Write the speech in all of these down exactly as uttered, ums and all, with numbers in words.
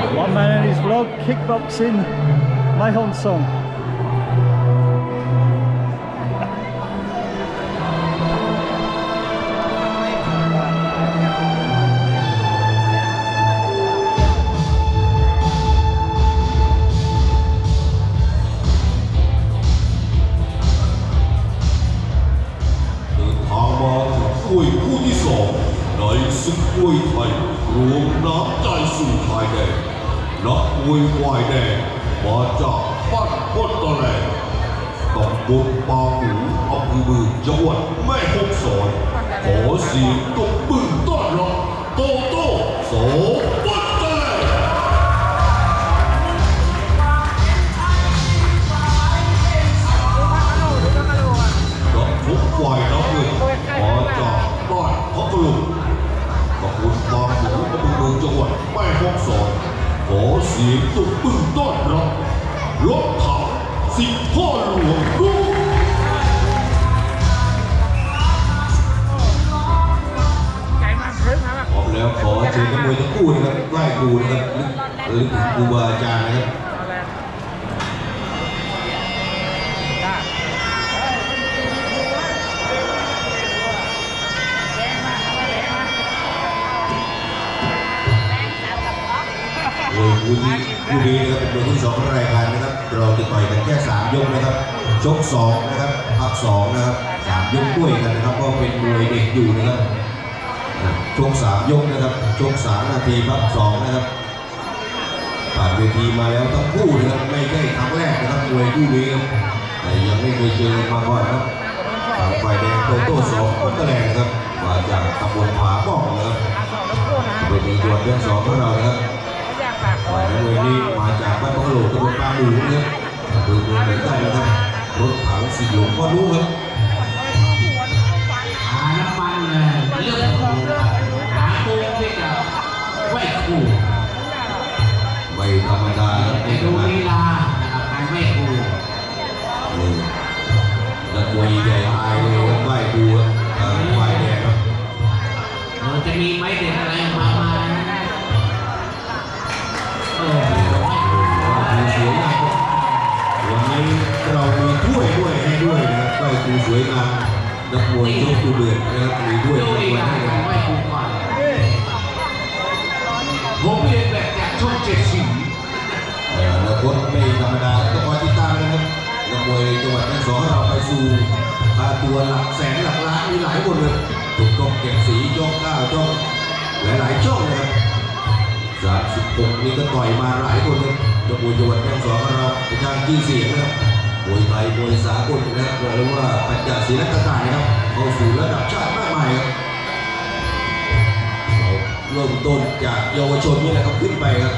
One man and his vlog, kickboxing, Mahon Song. มวยคู่ที่สองในศึกมวยไทยรวมน้ำใจสู่ชายแดนนักมวยฝ่ายแดงมาจากบ้านโคตรตะแลตำบลปางหมูอำเภอเมืองจังหวัดแม่ฮ่องสอนขอเสียงตบมือต้อนรับโตโต้สอวัดแดงนักชกฝ่ายน้ำเงินมาจากบ้านพัทลุงตำบลบางหมูอำเภอเมืองจังหวัดแม่ฮ่องสอนขอเสียงตบมือต้อนรับรถถังสิบพ่อหลวงลูกพร้อมแล้วขอเชิญนักมวยทั้งคู่นะครับไหว้ครูนะครับหรือถึงครูบาอาจารย์นะครับโดยคู่นี้คู่นี้นะครับเป็นคู่ที่สองของรายการนะครับเราจะต่อยกันแค่สามยกนะครับชกสองนะครับพักสองนะครับสามยกด้วยกันนะครับก็เป็นมวยเด็กอยู่นะครับชกสามยกนะครับชกสามนาทีพักสองนะครับผ่านเวทีมาแล้วทั้งคู่นะครับไม่ใช่ครั้งแรกนะครับมวยคู่นี้แต่ยังไม่เคยเจอมาก่อนครับฝ่ายแดงโตโต้สองคนตะแลงนะครับมาจากตำบลผาบ้องนะครับเวทีจังหวัดเชียงรายของเรานะครับฝ่ายมวยนี้มาจากบ้านพัทลุงตำบลปางหมูนะครับอำเภอเมืองเหนือใต้นะครับรถถังสีหลวงก็รู้ครับหาน้ำมันเลยเรื่องของหาโค้งที่จะไหวคู่ไม่ธรรมดาในดูลีลานะครับการไหวคู่นี่นักมวยใหญ่อายเลยครับไหวคู่ฝ่ายแดงครับเราจะมีไม้เด็ดอะไรมามาเออสวยงามวันนี้เรามีถ้วยด้วยให้ด้วยนะครับไหวคู่สวยงามนักมวยยกตัวเดือดนะครับมีด้วยนักมวยให้กันไหวคู่ก่อนผมเรียนแบบจากช่องเจ็ดสีแล้วคนไม่ธรรมดาต้องคอยติดตามนะครับนักมวยจังหวัดแม่ฮ่องสอนเราไปสู่ค่าตัวหลักแสนหลักล้านมีหลายคนเลยถูกต้องเก็บสีจ้องก้าวจ้องหลายๆช่องนะครับสามสิบหกนี่ก็ต่อยมาหลายคนครับนักมวยจังหวัดแม่ฮ่องสอนเราเป็นทางที่เสียงนะครับมวยไทยมวยสากลนะครับหรือว่าปัญจศีลต่างๆนะครับเข้าสู่ระดับชาติมากมายครับเราเริ่มต้นจากเยาวชนนี่แหละครับขึ้นไปครับ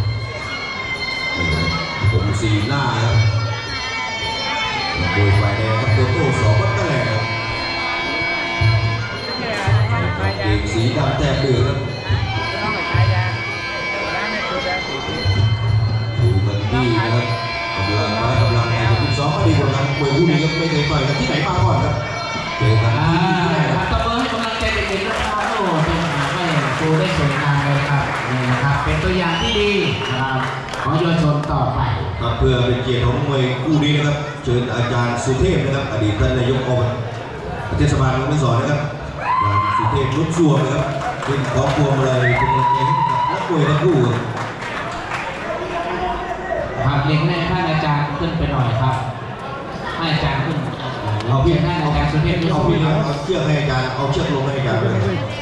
ผมสีหน้าครับมวยฝ่ายแดงครับโตโต้สอวัดตะแลงครับเอกสีดำแต้มเดือดครับดูกันดีนะครับกำลังมากำลังในทุกซ้อมก็ดีกว่ากันมวยคู่นี้ครับไม่เคยต่อยกันที่ไหนมาก่อนครับเจอกันที่นี่นะครับตบมือให้กำลังใจเด็กๆนะครับโอ้เป็นไม่โชว์ได้สวยงามเลยครับนี่นะครับเป็นตัวอย่างที่ดีนะครับของเยาวชนต่อไปครับเพื่อเป็นเกียรติของมวยคู่นี้นะครับเชิญอาจารย์สุเทพนะครับอดีตท่านนายกอบตเทศบาลเมืองแม่ฮ่องสอนนะครับอาจารย์สุเทพรุ่งสวงนะครับเป็นของพวงอะไรเป็นเองนักมวยทั้งคู่ครับเรียนให้ท่านอาจารย์ขึ้นไปหน่อยครับให้อาจารย์ขึ้นเอาเพียงท่านอาจารย์สุเทพเอาเพียงเอาเชือกให้อาจารย์เอาเชือกลงให้อาจารย์เลย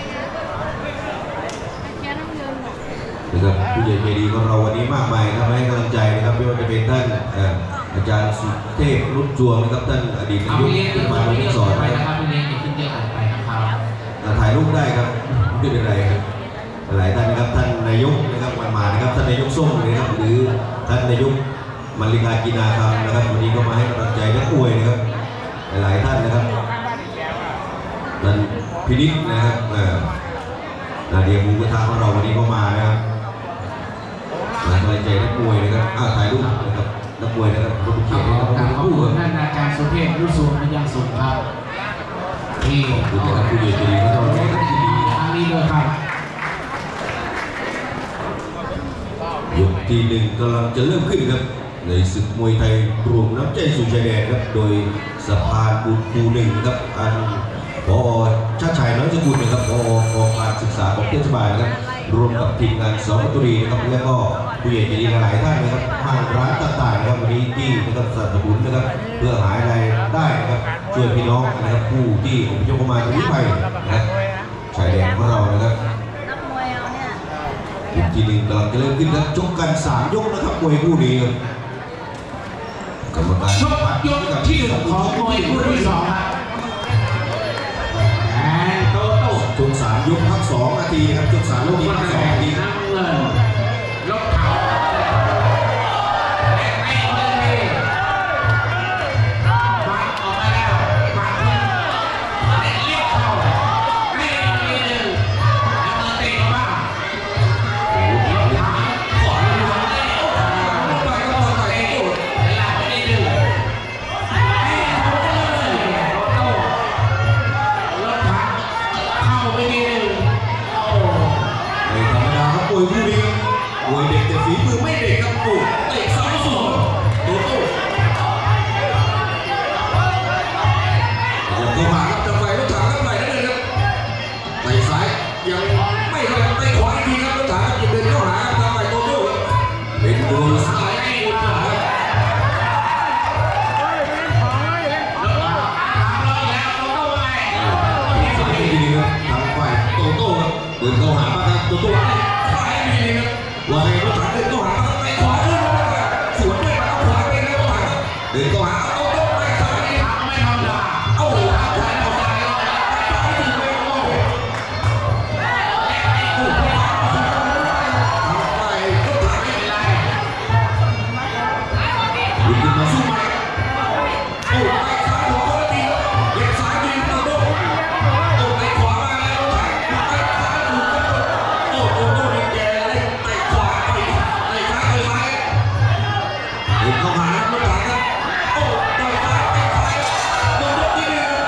นะครับผู้ใหญ่ใจดีของเราวันนี้มากมายครับให้กำลังใจนะครับไม่ว่าจะเป็นท่านอาจารย์สุเทพรุ่งสวงนะครับท่านอดีตนายกเทศบาลเมืองแม่ฮ่องสอนนะครับพี่เลี้ยงขึ้นเยอะไปนะครับถ่ายรูปได้ครับไม่เป็นไรครับหลายท่านนะครับท่านนายกนะครับวันมานะครับท่านนายกส้มนะครับหรือท่านนายกมาริกากีนาคำนะครับวันนี้ก็มาให้กำลังใจนักมวยนะครับหลายท่านนะครับท่านพินิจนะครับนาเดียมูกระทะของเราวันนี้ก็มานะครับมาให้กำลังใจนักมวยนะครับถ่ายรูปนะครับนักมวยนะครับขอบคุณขอบคุณท่านอาจารย์สุเทพรุ่งสวงเป็นอย่างสูงครับที่ขอบคุณนะครับผู้ใหญ่ใจดีของเราทางนี้ด้วยครับยกที่หนึ่งกำลังจะเริ่มขึ้นครับในศึกมวยไทยรวมน้ำใจสู่ชายแดนครับโดยสะพานบุญคูหนึ่งครับอันผอ.ชาติชัยน้อยสกุลนะครับผอกองการศึกษาของเทศบาลนะครับรวมกับทีมงานสมุทรีนะครับและก็ผู้ใหญ่ใจดีหลายท่านนะครับห้างร้านต่างๆนะครับวันนี้ที่นะครับสนับสนุนนะครับเพื่อหารายได้นะครับช่วยพี่น้องนะครับผู้ที่อพยพเข้ามาตรงนี้ไปนะครับชายแดนของเรานะครับยกที่หนึ่งกำลังจะเริ่มขึ้นครับชกกันสามยกนะครับมวยคู่นี้กรรมการชกยกที่หนึ่งของมวยคู่ที่สองครับแอนโตโต้ชกสามยกพักสองนาทีครับชกสามยกพักสองนาทีน้ำเงินลบเขาและไอ้เลยฟังออกมาแล้วฟังและเรียกเขาไอ้เลยหนึ่งน้ำเงินเตะบ้าขอดูหน่อยต่อยก็ต่อยเวลาไม่ได้ดึงไอ้โตโต้โตโต้ลบขาเข้าไปนิดนึงโอ้ไม่ธรรมดาครับมวยคู่นี้มวยเด็กแต่ฝีมือไม่เด็กครับโอ้เตะซ้ายสวนโตโต้ยังเข้ามาครับจะไปรถถังครับไปนั่นเลยครับไปซ้ายยังไม่ค่อยไปขวาอีกทีครับรถถังครับยังเดินเข้าหาทำไปโตโต้เป็นมวยซ้ายไอ้บุญหาเดินเข้าหาบ้างครับตัวตัวขวาให้ดีครับว่าไงรถถังเดินเข้าหาบ้างไปขวาขึ้นมาสวนด้วยมาขวาไปนะรถถังเดินเข้าหาเอาตัวไปซ้ายไม่ทำได้เอาหัวขวาเอาซ้ายเอาไปถึงเลยโอ้ทำไปรถถังไม่เป็นไรดึงขึ้นมาสู้ไหมโอ้ไปซ้ายหัวคนละทีเย็บซ้ายดีตัวตัวโอ้ไปขวามาแล้วรถถังโอ้โหนี่แกเลยเตะขวาไปเตะซ้ายไปซ้ายเดินเข้าหารถถังครับโอ้ต่อยซ้ายไปซ้ายโดนยกที่หนึ่ง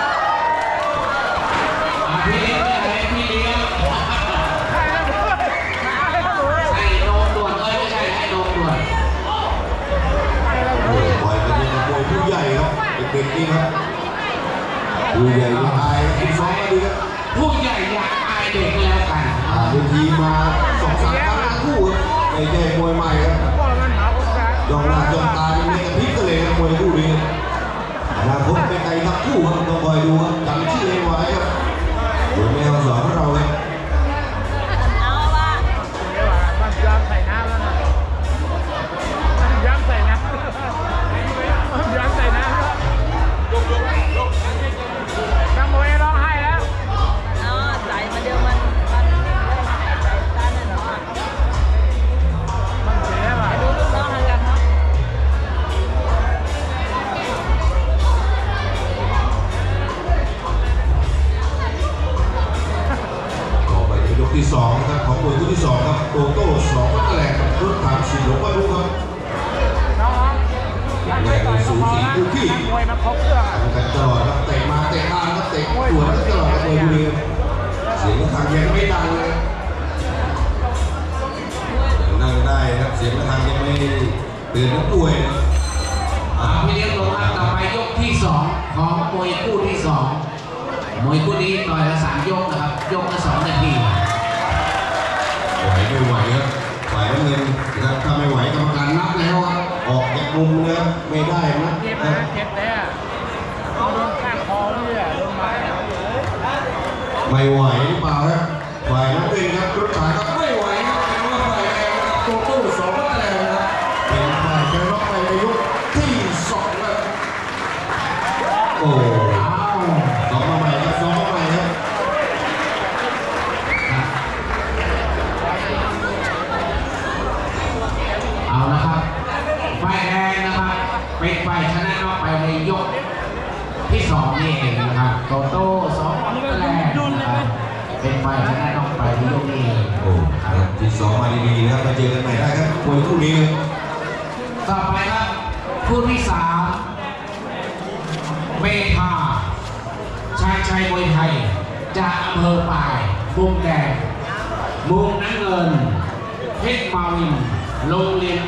อาพี่เลี้ยงอะไรพี่เลี้ยงใส่นมด่วนเอ้ยไม่ใช่ให้นมด่วนโอ้ยปล่อยกันยังมวยผู้ใหญ่ครับเด็กๆนี่ครับผู้ใหญ่อายกินซ้อมมาดีครับผู้ใหญ่อยากอายเด็กแล้วกันอ่าเวทีมาสองสามครั้งทั้งคู่ครับใหญ่ๆมวยใหม่ครับยองหน้ายองตาเป็นเมกะพิกกันเลยครับมวยคู่นี้อนาคตเป็นไงทั้งคู่ครับต้องคอยดูครับจำชื่อให้ไว้ครับโดยแม่สอนของเราครับเอาว่ามันย้ำใส่น้ำแล้วนะย้ำใส่น้ำย้ำใส่น้ำแล้วน้ำมวยร้องไห้แล้วอ๋อใส่มาเดียวมันมันด้านนั้นเหรอมันเสียว่ะดูลูกน้องทางกันครับต่อไปเป็นยกที่สองนะครับของมวยคู่ที่สองครับโตโต้สองก็แหลกกับรถถังสีหลงมาดูครับแหลกในสูสีคู่ขี้มวยมันครบเครื่องกันตลอดครับเตะมาเตะมาครับเตะสวนกันตลอดครับมวยคู่นี้เสียงรถถังยังไม่ดังเลยนั่งได้ครับเสียงระฆังยังไม่ตื่นนักมวยอ่าพี่เลี้ยงลงครับต่อไปยกที่สองของมวยคู่ที่สองมวยคู่นี้ต่อยละสามยกนะครับยกละสองนาทีไหวไม่ไหวครับฝ่ายน้ำเงินนะครับถ้าไม่ไหวกรรมการนับแล้วครับออกจากมุมนะครับไม่ได้นะเจ็บนะเจ็บแน่โดนข้างคอเนี่ยโดนไม้ไม่ไหวหรือเปล่าครับฝ่ายน้ำเงินครับรถถังครับไม่ไหวครับแต่ว่าฝ่ายแดงครับโตโต้สองก็แรงนะครับเป็นฝ่ายชนะไปในยกที่สองครับโอ้สองมาใหม่ครับสองมาใหม่ครับเอาละครับฝ่ายแดงนะครับเป็นฝ่ายชนะน็อกไปในยกที่สองนี่เองนะครับโตโต้สองก็แรงนะครับเป็นฝ่ายชนะน็อกไปในยกนี้โอ้ครับที่สองมาดีๆนะครับมาเจอกันใหม่ได้ครับมวยคู่นี้ต่อไปครับคู่ที่สามเมธาชายชัยมวยไทยจากอำเภอปายมุมแดงมุมน้ำเงินเพชรมาวินโรงเรียน